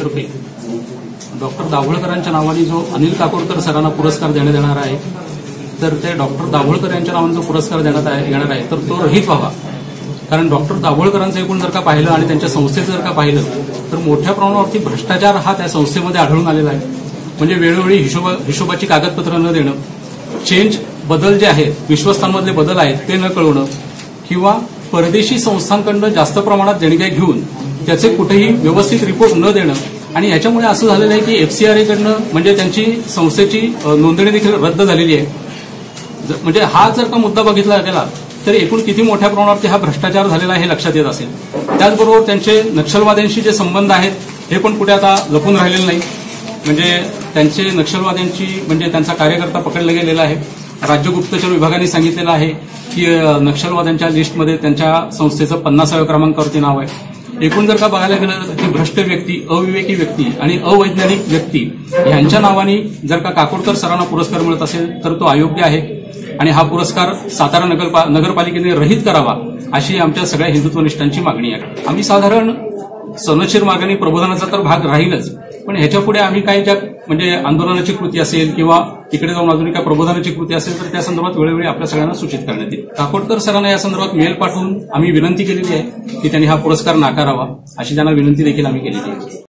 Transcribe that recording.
तर्फे डॉक्टर दाभोळकरांच्या नावाने जो अनिल काकोडकर सरांना पुरस्कार देण्यात येणार आहे, तर ते डॉक्टर दाभोळकर यांच्या नावाने जो पुरस्कार देण्यात येणार आहे तर तो रहित व्हावा. कारण डॉक्टर दाभोळकरांचं एकूण जर का पाहिलं आणि त्यांच्या संस्थेचं जर का पाहिलं तर मोठ्या प्रमाणावरती भ्रष्टाचार हा त्या संस्थेमध्ये आढळून आलेला आहे. म्हणजे वेळोवेळी हिशोबाची कागदपत्र न देणं, चेंज बदल जे आहेत, विश्वस्तांमधले बदल आहेत ते न कळवणं, किंवा परदेशी संस्थांकडून जास्त प्रमाणात देणग्या घेऊन त्याचे कुठेही व्यवस्थित रिपोर्ट न देणं. आणि याच्यामुळे असं झालेलं आहे की FCRA म्हणजे त्यांची संस्थेची नोंदणी देखील रद्द झालेली आहे. म्हणजे हा जर का मुद्दा बघितला गेला तर एकूण किती मोठ्या प्रमाणावरती हा भ्रष्टाचार झालेला आहे हे लक्षात येत असेल. त्याचबरोबर त्यांचे नक्षलवाद्यांशी जे संबंध आहेत हे पण कुठे आता लपून राहिलेले नाही. म्हणजे त्यांचे नक्षलवाद्यांची म्हणजे त्यांचा कार्यकर्ता पकडला गेलेला आहे. राज्य गुप्तचर विभागाने सांगितलेलं आहे की नक्षलवाद्यांच्या लिस्टमध्ये त्यांच्या संस्थेचं 50व्या क्रमांकावरती नाव आहे. एकूण जर का बघायला गेलं की भ्रष्ट व्यक्ती, अविवेकी व्यक्ती आणि अवैज्ञानिक व्यक्ती यांच्या नावाने जर का काकोडकर सरांना पुरस्कार मिळत असेल तर तो अयोग्य आहे आणि हा पुरस्कार सातारा नगरपालिकेने रहित करावा अशी आमच्या सगळ्या हिंदुत्वनिष्ठांची मागणी आहे. आम्ही साधारण सनदशीर मार्गाने प्रबोधनाचा तर भाग राहीलच, पण ह्याच्यापुढे आम्ही काय ज्या म्हणजे आंदोलनाची कृती असेल किंवा तिकडे जाऊन अजून काय प्रबोधनाची कृती असेल तर त्या संदर्भात वेळोवेळी आपल्या सगळ्यांना सूचित करण्यात येईल. काकोडकर सरांना या संदर्भात मेल पाठवून आम्ही विनंती केलेली आहे की त्यांनी हा पुरस्कार नाकारावा, अशी त्यांना विनंती देखील आम्ही केलेली आहे.